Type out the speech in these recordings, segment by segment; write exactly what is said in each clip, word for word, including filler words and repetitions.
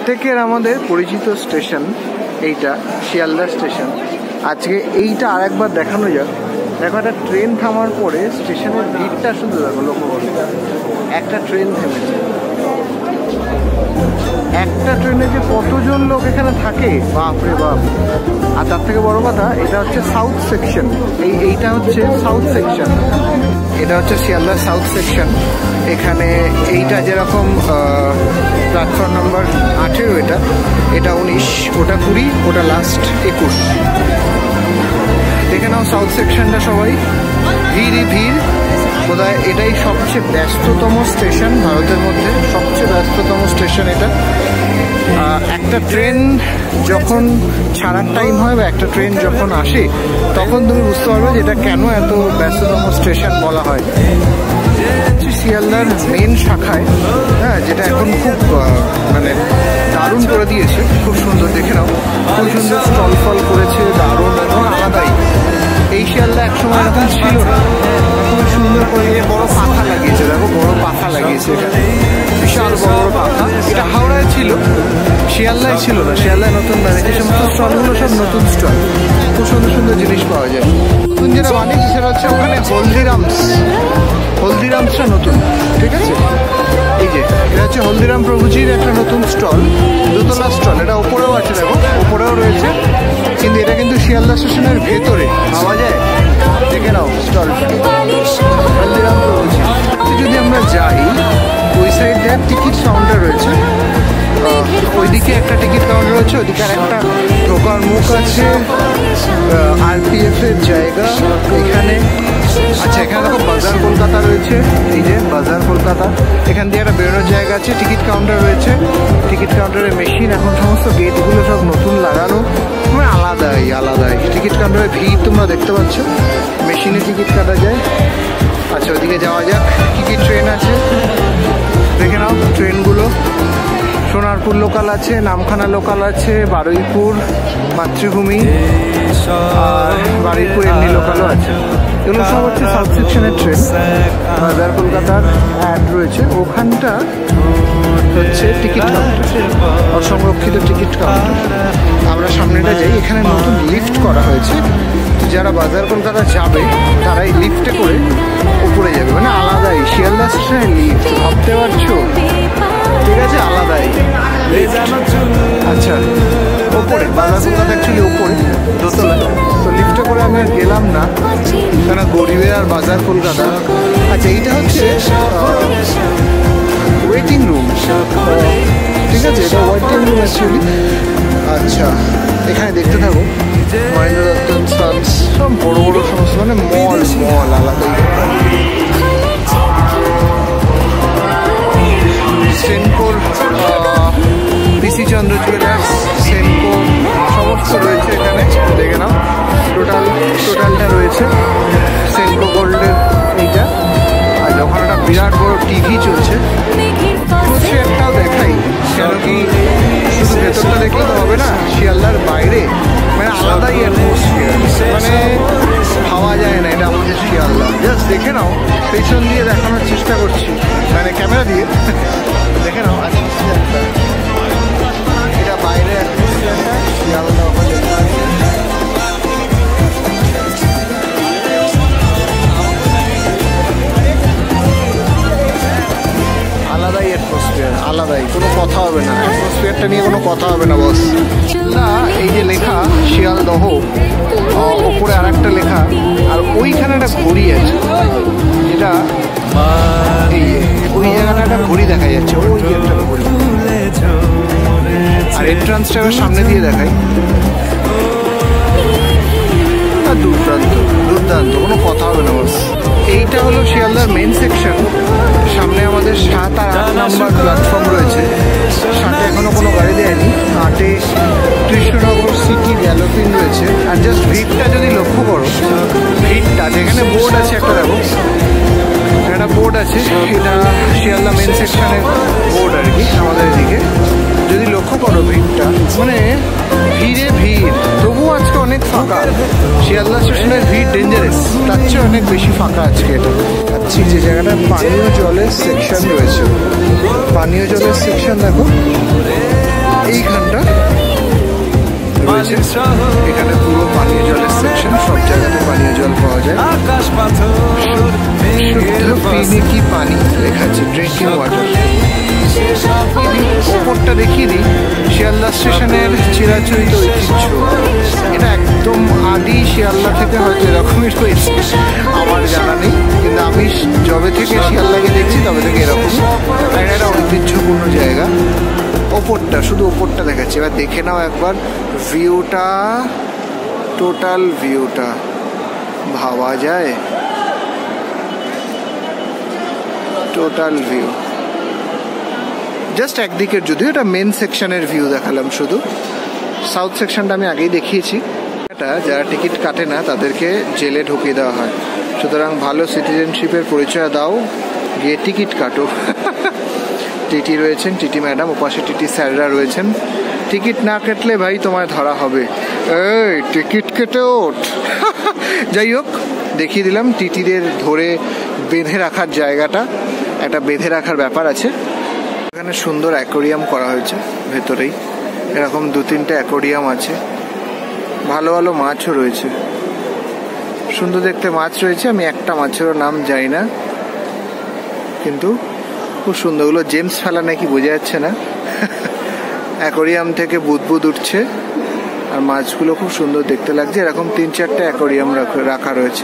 প্রত্যেকের আমাদের পরিচিত স্টেশন এইটা, শিয়ালদা স্টেশন। আজকে এইটা আর একবার দেখানো যাক। দেখো, একটা ট্রেন থামার পরে স্টেশনের ভিড়টা শুধু দেখো, লক্ষ্য করো। একটা ট্রেন থেমেছে, একটা ট্রেনে যে কতজন লোক এখানে থাকে, বাপরে বাপ। আর তার থেকে বড় কথা, এটা হচ্ছে সাউথ সেকশন। এই এইটা হচ্ছে সাউথ সেকশন, এটা হচ্ছে শিয়ালদার সাউথ সেকশন। এখানে এইটা যেরকম প্ল্যাটফর্ম নাম্বার আঠেরো, এটা এটা উনিশ, ওটা কুড়ি, ওটা লাস্ট একুশ। দেখে নাও সাউথ সেকশনটা সবাই, ভিড়ই ভিড়। বোধহয় এটাই সবচেয়ে ব্যস্ততম স্টেশন ভারতের মধ্যে, সবচেয়ে ব্যস্ততম স্টেশন এটা। একটা ট্রেন যখন ছাড়ার টাইম হয় বা একটা ট্রেন যখন আসে, তখন তুমি বুঝতে পারবে যে এটা কেন এত ব্যস্ততম স্টেশন বলা হয়। শিয়ালদার মেন শাখায়, হ্যাঁ, যেটা এখন খুব মানে দারুণ করে দিয়েছে, খুব সুন্দর। দেখে নাও, খুব সুন্দর স্টল ফল করেছে, দারুণ এবং আলাদাই। এই শিয়ালদা একসময় এরকম ছিল না, খুব সুন্দর করে বড় পাখা লাগিয়েছে। দেখো, বড় পাখা লাগিয়েছে এখানে, বিশাল বড় বড় পাখা। এটা হাওড়ায় ছিল, শিয়ালদায় ছিল না। শিয়ালদায় নতুন বানিয়েছে, সমস্ত স্টলগুলো সব নতুন স্টল, খুব সুন্দর সুন্দর জিনিস পাওয়া যায়। নতুন যেটা বানিয়েছে সেটা হচ্ছে ওখানে হলদিরামস, হলদিরামসটা নতুন, ঠিক আছে। এই যে এটা হচ্ছে হলদিরাম প্রভুজির একটা নতুন স্টল, দোতলা স্টল। এটা ওপরেও আছে, দেখো ওপরেও রয়েছে, কিন্তু এটা কিন্তু শিয়ালদা স্টেশনের ভেতরে পাওয়া যায়। দেখে নাও স্টল, হলদিরাম প্রভুজি। যদি আমরা যাই, ওই সাইড দেখ টিকিট কাউন্টার রয়েছে, ওইদিকে একটা টিকিট কাউন্টার রয়েছে, ওইদিকে আর একটা ঢোকার মুখ আছে, আরপিএফ এর জায়গা এখানে। আচ্ছা, এখানে দেখো বাজার কলকাতা রয়েছে, এই যে বাজার কলকাতা। এখান দিয়ে একটা বেরোনোর জায়গা আছে, টিকিট কাউন্টার রয়েছে, টিকিট কাউন্টারের মেশিন, এখন সমস্ত গেটগুলো সব নতুন লাগানো, মানে আলাদাই আলাদাই। টিকিট কাউন্টারের ভিড় তোমরা দেখতে পাচ্ছ, মেশিনে টিকিট কাটা যায়। আচ্ছা, ওইদিকে যাওয়া যাক। কী কী ট্রেন আছে দেখে নাও, ট্রেনগুলো। সোনারপুর লোকাল আছে, নামখানা লোকাল আছে, বারুইপুর, মাতৃভূমি, আর বারুইপুর এমনি লোকালও আছে। এগুলো সব হচ্ছে সাউথ সেকশনের ট্রেন। বাজার কলকাতার অ্যাড রয়েছে, ওখানটা হচ্ছে টিকিট কাউন্টার, অসংরক্ষিত টিকিট কাউন্টার। আমরা সামনেটা যাই, এখানে নতুন লিফট করা হয়েছে। যারা বাজার কলকাতা যাবে তারা এই লিফটে করে উপরে যাবে, মানে আলাদাই শিয়ালদা স্টেশনের লিফট, ভাবতে পারছো, ঠিক আছে, আলাদাই লিফট। আচ্ছা, ওপরে বাজার কলকাতা অ্যাকচুয়ালি ওপরে দোতলায়, তো লিফটে করে আমি আর গেলাম না, কেন গরিবের আর বাজার কলকাতা। আচ্ছা, এইটা হচ্ছে ওয়েটিং রুম, ঠিক আছে, এটা ওয়েটিং রুম অ্যাকচুয়ালি। আচ্ছা, এখানে দেখতে থাকো, মহেন্দ্র দত্ত সান্স, সব বড় বড় সমস্ত, মানে মল মল আলাদাই। সেনকোর, পিসি চন্দ্র জুয়েলার্স, সেনকো সমস্ত রয়েছে এখানে, দেখে নাও। টোটাল টোটালটা রয়েছে সেনকো গোল্ডের এইটা। আর যখন একটা বিরাট বড় টিভি চলছে, সে একটাও দেখাই, কেন কি শুধু ভেতরটা দেখলে তো হবে না, শিয়ালদার বাইরে মানে আলাদাই অ্যাটমসফিয়ার, মানে ভাবা যায় না এটা আমাদের শিয়ালদা। জাস্ট দেখে নাও, পেছন দিয়ে দেখানোর চেষ্টা করছি, মানে ক্যামেরা দিয়ে দেখে নাও অ্যাটমসফিয়ারটা, এটা বাইরে অ্যাটমসফিয়ারটা, শিয়ালদা ওখানে লেখা আছে। আলাদাই অ্যাটমসফিয়ার, আলাদাই, কোনো কথা হবে না, অ্যাটমসফিয়ারটা নিয়ে কোনো কথা হবে না বস। না, এই যে লেখা শিয়ালদহ, ওপরে আর একটা লেখা, আর ওইখানে একটা ঘড়ি আছে, যেটা এই ওই জায়গাটা একটা ঘড়ি দেখা যাচ্ছে, ওই একটা ঘড়ি। আর এন্ট্রান্সটা এবার সামনে দিয়ে দেখাই, দুর্দান্ত দুর্দান্ত, কোনো কথা হবে না বস। এইটা হলো শিয়ালদার মেন সেকশন। সামনে আমাদের সাত আর আট নাম্বার প্ল্যাটফর্ম রয়েছে। সাথে এখনো কোনো গাড়ি দেয়নি, আটে কৃষ্ণনগর সিটি গ্যালোপিং রয়েছে। আর জাস্ট ভিড়টা যদি লক্ষ্য করো, ভিড়টা যেখানে বোর্ড আছে একটা, দেখো একটা বোর্ড আছে, এটা শিয়ালদা মেন সেকশনের বোর্ড আর কি, আমাদের এদিকে। যদি লক্ষ্য করো ভিড়টা, মানে ভিড়ে ভিড়, তবুও আজকে অনেক ফাঁকা। শিয়ালদা স্টেশনের ভিড় ডেঞ্জারাস, তার চেয়ে অনেক বেশি ফাঁকা আজকে এটা। আচ্ছা, যে জায়গাটা পানীয় জলের সেকশন রয়েছে, পানীয় জলের সেকশন দেখো, শুদ্ধ পিনে কি পানি লেখা আছে, ড্রিঙ্কিং ওয়াটার। ওপরটা দেখিয়ে দিই, শিয়ালদা স্টেশনের চিরাচরিত ঐতিহ্য। এটা একদম আদি শিয়ালদা থেকে হয়তো এরকমই রয়েছে, আমার জানা নেই, কিন্তু আমি যবে থেকে শিয়ালদাকে দেখছি তবে থেকে এরকম। তাই এটা ঐতিহ্যপূর্ণ জায়গা। ওপরটা, শুধু ওপরটা দেখাচ্ছি, এবার দেখে নাও একবার ভিউটা, টোটাল ভিউটা ভাবা যায়। টোটাল ভিউ জাস্ট একদিকের, যদিও এটা মেন সেকশনের ভিউ দেখালাম শুধু, সাউথ সেকশনটা আমি আগেই দেখিয়েছি। এটা যারা টিকিট কাটে না তাদেরকে জেলে ঢুকিয়ে দেওয়া হয়, সুতরাং ভালো সিটিজেনশিপের পরিচয় দাও, গিয়ে টিকিট কাটো। টিটি রয়েছেন, টিটি ম্যাডাম, ওপাশে টিটি স্যাররা রয়েছেন। টিকিট না কাটলে ভাই তোমায় ধরা হবে, এই টিকিট কেটে ওঠ। যাই হোক, দেখিয়ে দিলাম টিটিদের ধরে বেঁধে রাখার জায়গাটা, একটা বেঁধে রাখার ব্যাপার আছে। এখানে সুন্দর অ্যাকোরিয়াম করা হয়েছে ভেতরেই, এরকম দু তিনটে অ্যাকোরিয়াম আছে, ভালো ভালো মাছও রয়েছে, সুন্দর দেখতে মাছ রয়েছে। আমি একটা মাছেরও নাম জানি না, কিন্তু খুব সুন্দর। ওগুলো জেমস ফেলা নাকি বোঝা যাচ্ছে না। অ্যাকোরিয়াম থেকে বুদবুদ উঠছে, আর মাছগুলো খুব সুন্দর দেখতে লাগছে। এরকম তিন চারটে অ্যাকোরিয়াম রাখা রয়েছে।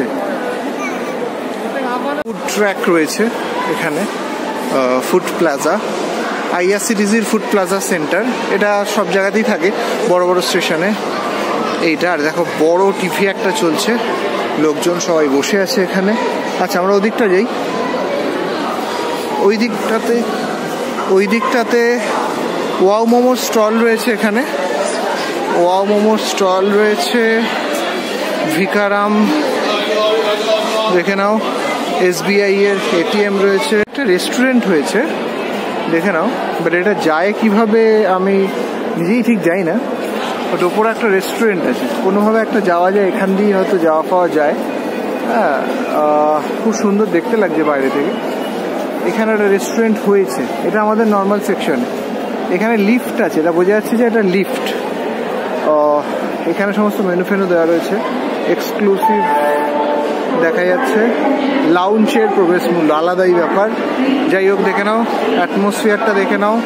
ফুড ট্র্যাক রয়েছে এখানে, ফুড প্লাজা, আইআরসিটিসির ফুড প্লাজা সেন্টার। এটা সব জায়গাতেই থাকে, বড় বড় স্টেশনে। এইটা, আর দেখো বড় টিভি একটা চলছে, লোকজন সবাই বসে আছে এখানে। আচ্ছা, আমরা ওদিকটা যাই। ওই দিকটাতে ওই দিকটাতে ওয়াও মোমোর স্টল রয়েছে এখানে। ওয়াও মোমোর স্টল রয়েছে, ভিকারাম দেখে নাও, এসবিআই এর এটিএম রয়েছে, একটা রেস্টুরেন্ট হয়েছে দেখে নাও। বাট এটা যায় কিভাবে আমি নিজেই ঠিক যাই না, বাট ওপরে একটা রেস্টুরেন্ট আছে, কোনোভাবে একটা যাওয়া যায়, এখান দিয়েই হয়তো যাওয়া পাওয়া যায়। হ্যাঁ, খুব সুন্দর দেখতে লাগছে বাইরে থেকে। এখানে একটা রেস্টুরেন্ট হয়েছে, এটা আমাদের নর্মাল সেকশন। এখানে লিফট আছে, এটা বোঝা যাচ্ছে যে এটা লিফট। এখানে সমস্ত মেনু ফেনু দেওয়া রয়েছে, এক্সক্লুসিভ দেখা যাচ্ছে। লাউঞ্জের প্রবেশ মূল্য আলাদাই ব্যাপার। যাই হোক, দেখে নাও অ্যাটমসফিয়ারটা, দেখে নাও।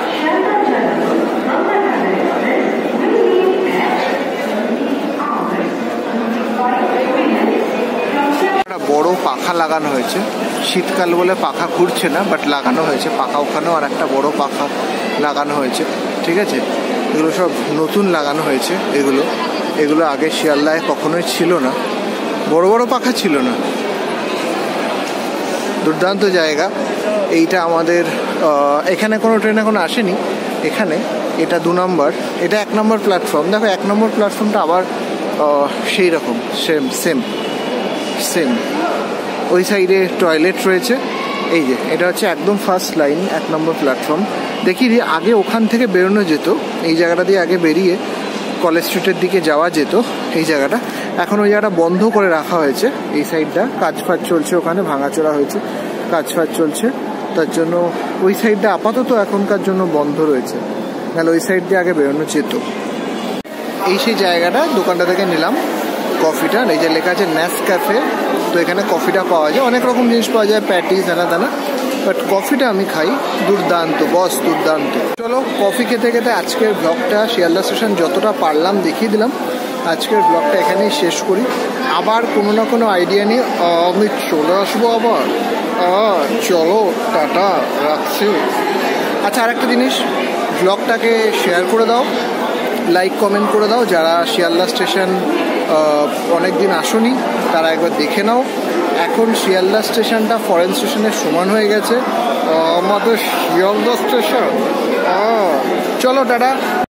একটা বড় পাখা লাগানো হয়েছে, শীতকাল বলে পাখা ঘুরছে না, বাট লাগানো হয়েছে পাখা। ওখানেও আর একটা বড় পাখা লাগানো হয়েছে, ঠিক আছে। এগুলো সব নতুন লাগানো হয়েছে। এগুলো এগুলো আগে শিয়ালদায় কখনোই ছিল না, বড় বড় পাখা ছিল না। দুর্দান্ত জায়গা এইটা আমাদের। এখানে কোনো ট্রেন এখন আসেনি এখানে, এটা দু নম্বর, এটা এক নম্বর প্ল্যাটফর্ম। দেখো এক নম্বর প্ল্যাটফর্মটা আবার সেই রকম সেম সেম সেম ওই সাইডে টয়লেট রয়েছে। এই যে এটা হচ্ছে একদম ফার্স্ট লাইন, এক নম্বর প্ল্যাটফর্ম। দেখি আগে ওখান থেকে বেরোনো যেত, এই জায়গাটা দিয়ে আগে বেরিয়ে কলেজ স্ট্রিটের দিকে যাওয়া যেত এই জায়গাটা। এখন ওই জায়গাটা বন্ধ করে রাখা হয়েছে, এই সাইডটা কাজ ফাজ চলছে, ওখানে ভাঙাচোরা হয়েছে, কাজ ফাজ চলছে, তার জন্য ওই সাইডটা আপাতত এখনকার জন্য বন্ধ রয়েছে, নাহলে ওই সাইড দিয়ে আগে বেরোনো যেত। এই সেই জায়গাটা, দোকানটা থেকে নিলাম কফিটা। এই যে লেখা আছে নেসক্যাফে, তো এখানে কফিটা পাওয়া যায়, অনেক রকম জিনিস পাওয়া যায়, প্যাটিস দানা দানা, বাট কফিটা আমি খাই, দুর্দান্ত বস, দুর্দান্ত। চলো কফি খেতে খেতে আজকের ব্লগটা শিয়ালদা স্টেশন যতটা পারলাম দেখিয়ে দিলাম। আজকের ব্লগটা এখানেই শেষ করি। আবার কোনো না কোনো আইডিয়া নিয়ে আমি চলে আসবো আবার। চলো টাটা, রাখছি। আচ্ছা, আর একটা জিনিস, ব্লগটাকে শেয়ার করে দাও, লাইক কমেন্ট করে দাও। যারা শিয়ালদা স্টেশন অনেক দিন আসনি তারা একবার দেখে নাও। এখন শিয়ালদা স্টেশনটা ফরেন স্টেশনের সমান হয়ে গেছে আমাদের শিয়ালদা স্টেশন। চলো টাটা।